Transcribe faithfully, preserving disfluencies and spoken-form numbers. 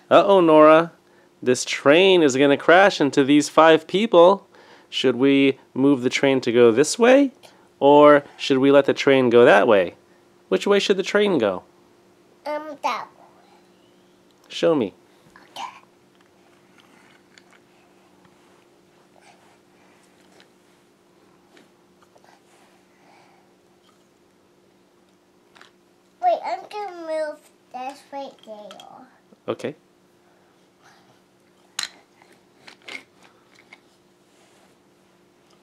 Uh-oh, Nora. This train is going to crash into these five people. Should we move the train to go this way? Or should we let the train go that way? Which way should the train go? Um, that way. Show me. Okay. Wait, I'm gonna move this right there. Okay.